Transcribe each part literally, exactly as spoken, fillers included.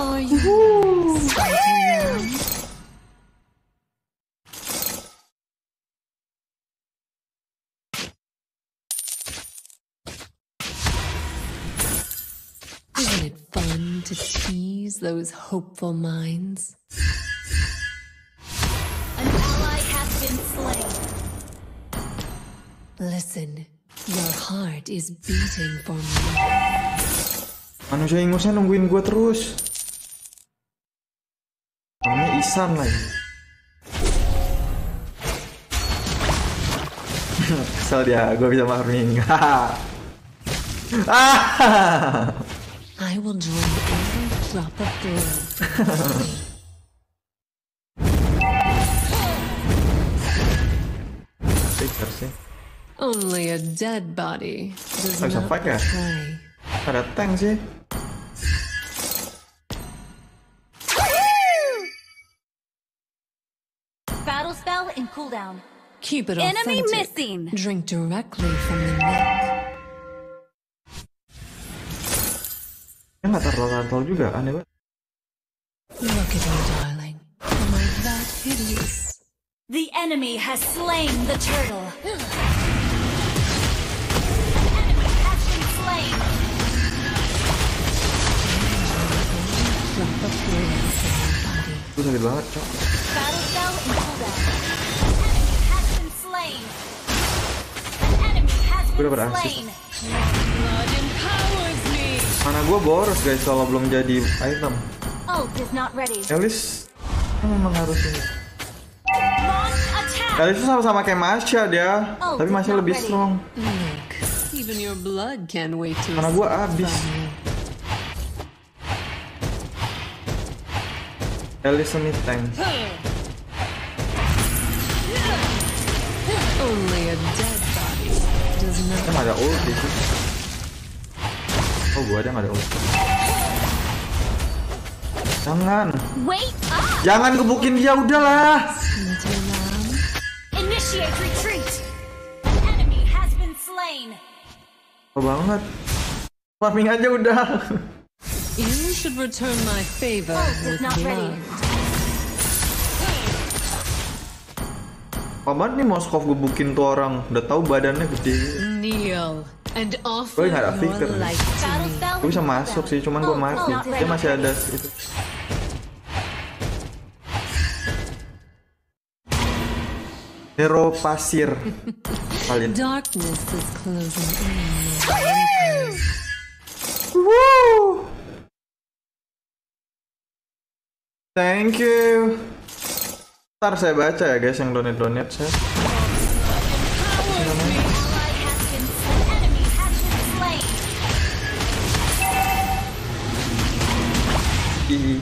Are you excited? Isn't it fun to tease those hopeful minds? An ally has been slain. Listen, your heart is beating for me. Manusia ingusnya nungguin gue terus. Namanya Isan lagi. Kesel dia, gue bisa farming. I will drain every drop of blood. Sticker sih. Only a dead body does Oh, bisa not fight ya? betray. Ada tank sih. Battle spell in cooldown. Keep it Enemy authentic. missing. Drink directly from the neck. Ya nggak terlalu juga, aneh banget. Look at me, darling. Am I that hideous? The enemy has slain the turtle. An enemy has been slain. Drop of blood from my body. Itu sakit banget, cok. Battle spell in cooldown. An enemy has been slain. An enemy has Gue been udah berhasil. slain. Blood empowers me. Mana gue boros guys kalau belum jadi item. Ult is not ready. Elis kan memang harus ini. Launch attack. Elis itu sama-sama kayak Masya dia, Oh, tapi Masya not lebih ready. strong. Look, even your blood can't wait to Karena gue escape abis. from me. Elis ini tank. Only a dead body does not. Kan ada ulti sih. Oh gue ada nggak ada ulti. Jangan, Wait up. jangan gebukin dia udahlah. Little lamb. Initiate retreat. An enemy has been slain. Oh banget. Farming aja udah. You should return my favor Ult is with not ready. blood. Apa banget nih Moskov gebukin tuh orang. Udah tahu badannya gede. Kneel and offer Gue nggak ada your flicker. life to Battle me. spell. Gue bisa in masuk cooldown. sih, cuman gue Ult mati. not Dia ready. masih ada itu. Hero pasir. Kalian. Darkness is closing in. on my empire. Woo! Thank you. Ntar saya baca ya guys yang donate-donate saya. Ally has been slain. Enemy has been slain. Ih.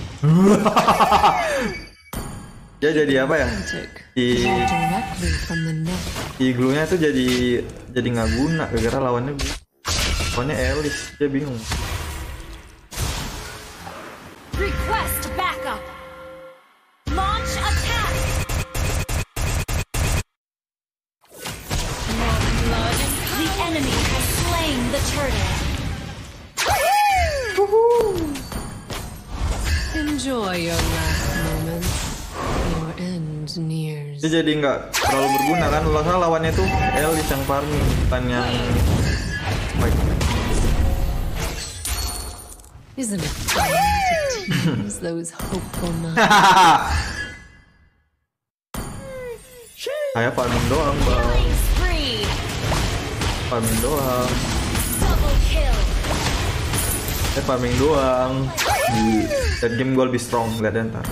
Dia jadi apa ya? Authentic. Di Drink directly from the neck. iglunya tuh jadi jadi nggak guna gara-gara lawannya gue. Lawannya Elis, dia bingung. Request backup. Launch attack. The enemy has slain the turtle. Enjoy your last moments. Your end nears. Dia jadi nggak terlalu berguna kan? Soalnya lawannya tuh Elis yang farming, bukan yang fight. Isn't it fun to tease those hopeful minds? Kayak farming doang, bang. Killing spree. Farming doang. Double kill. Saya farming doang. Di dan game gue lebih strong, lihat deh ntar.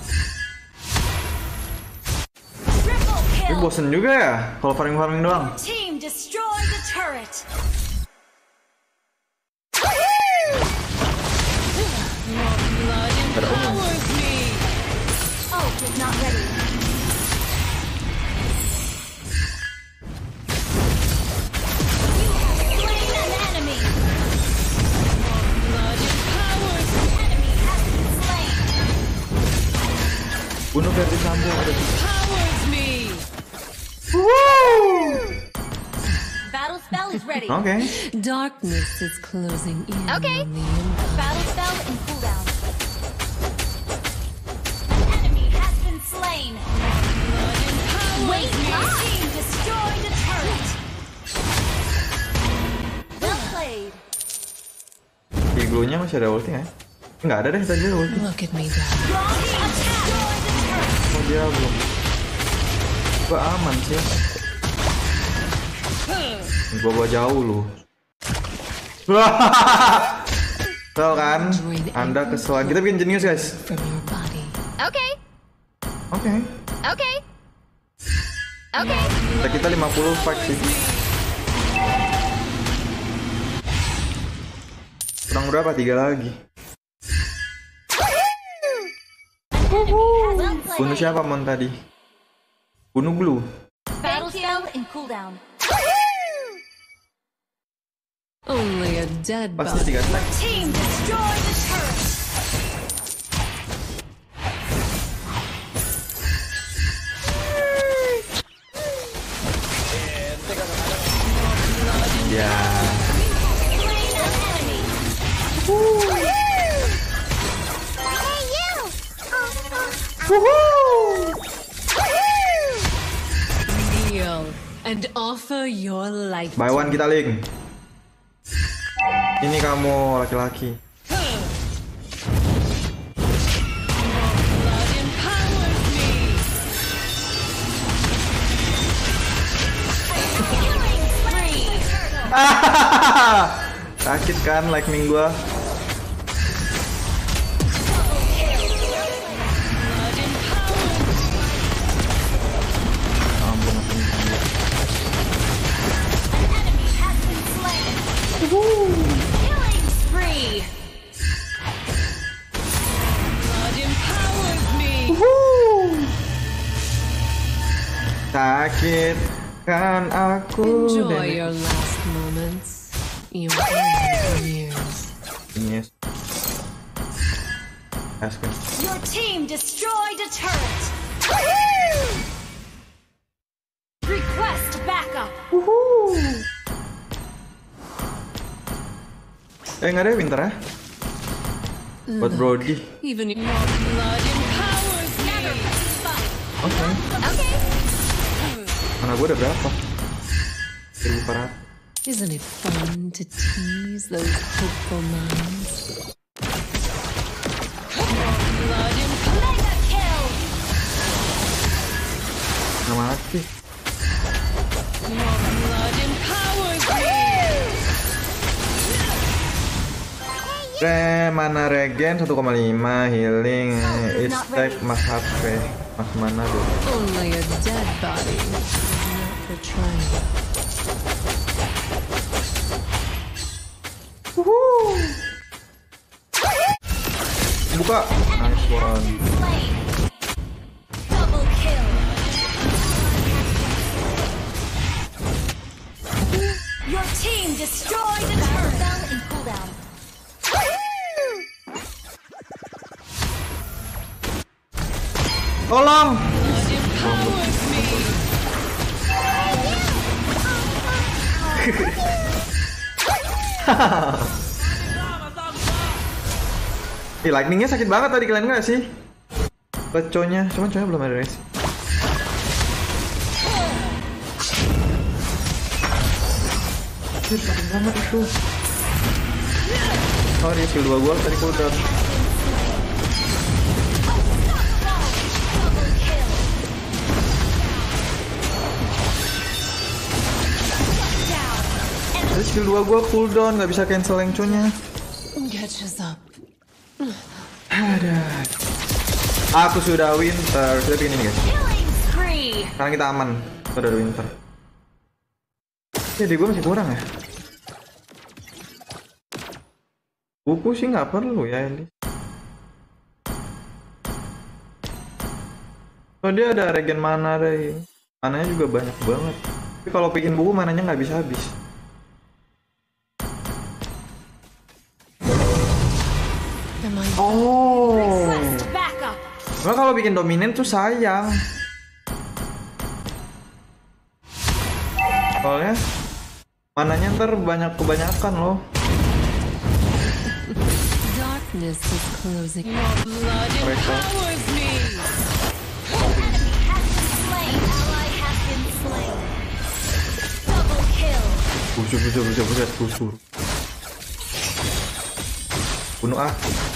Triple Tapi kill. bosen juga ya kalau farming farming doang. Team destroy the turret. Blood empowers me. Ult is not ready. You have slain an enemy. Blood empowers me. Enemy has been slain. Bunuh Verdi Sambo ada. Powers me. Battle spell is ready. Oke. Darkness is closing in Okay. on the empire. Battle spell in cooldown. team destroyed a turret. Well played. Iglo-nya masih ada ulti nggak? Nggak ada deh tadi ulti. Look at me die. Your team destroyed a turret. Oh dia belum. Gua aman sih. Gua bawa jauh lu. Tahu kan? Anda kesel. Kita bikin jenius guys. From your body. Okay, Oke. okay, okay. Kita kita lima puluh fight sih. Kurang berapa? Tiga lagi. Well Bunuh played. siapa mon tadi? Bunuh Blue. Battle spell in cooldown. Only a dead Pasti body. tiga stack. Team destroyed a turret. Ya. Slain an enemy. Hey you! Kneel and offer your life. Buy one kita link. Ini kamu laki-laki. Blood empowers me. Killing spree. Sakit kan lightning gua. Ampun, ampun, ampun. An enemy has been slain. Killing spree. Blood empowers me. Sakit kan aku. Enjoy dan- your last moments. You have years. Yes. Askin. Your team destroyed a turret. Request backup. Eh nggak ada winter ya? Buat Brody. Even your blood empowers me. Oke. Okay. Mana gua udah berapa? seribu empat ratus. Isn't it fun to tease those hopeful minds? Blood empowers. Mega kill. Nama aktif. Blood empowers me. Re, mana regen satu koma lima, healing, attack, mas H P, mas mana tuh? Only a dead body. Not for trying. Buka. Nice one. Slain. Double kill. Your team destroyed a turret. Spell in cooldown. Tolong. Blood empowers me. Ih, lightningnya sakit banget tadi, kalian nggak sih? Peconya, cuman conya belum ada res. Anjir, sakit banget itu. Oh, dia skill dua gua tadi cooldown. Double kill. Down. Tadi skill dua gua cooldown, nggak bisa cancel yang conya. Catch us up. Ada. Aku sudah winter. Sudah bikin ini guys. Killing spree. Sekarang kita aman. Sudah ada winter. Ya di gua masih kurang ya. Buku sih nggak perlu ya ini. Oh dia ada regen mana deh. Mananya juga banyak banget. Tapi kalau bikin buku mananya nggak bisa habis. Am I Oh. Request backup. Nah, kalau bikin dominan tuh sayang. Soalnya mananya ntar banyak kebanyakan loh. darkness is closing? Your blood Mereka. empowers me. Enemy has been slain. Ally has been slain. Double kill. Buset, buset, buset, buset, busur. Bunuh ah.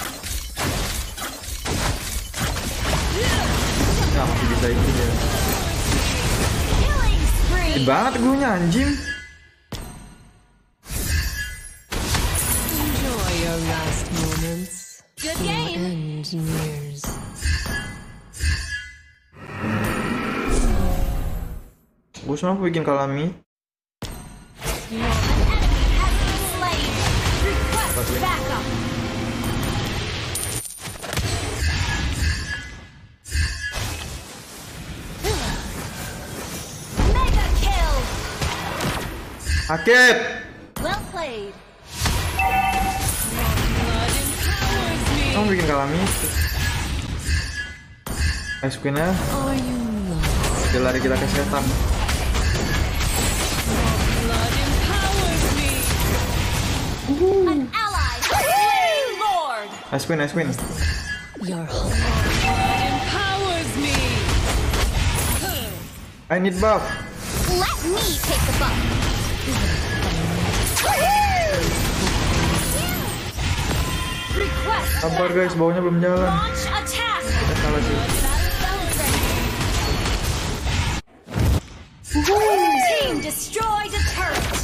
Nah, masih bisa ini ya. Killing spree. Gede banget gurunya anjing. Enjoy your last moments. Good Your game. end nears. Gue sama bikin kalami. An enemy has been slain. Request Bantuin. backup. Mega kill. Sakit. Well played. Kamu bikin kalami. Ice Queen-nya. Are you lost? Dia lari kita ke setan. An ally has slain Lord. Ice Queen, Ice Queen. Your heart. I need buff. Let me take the buff. Request Sabar guys, baunya belum jalan. launch attack. Kita salah sih. Team destroy the turret.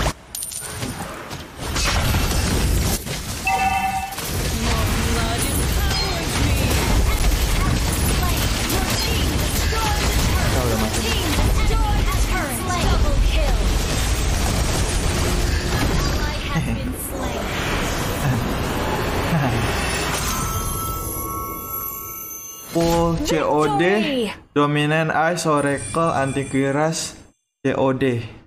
Kita udah mati. Team destroy the turret. Double kill. Ally has been slain. Full C O D, Victory. Dominant Ice, Oracle, Antivirus, C O D.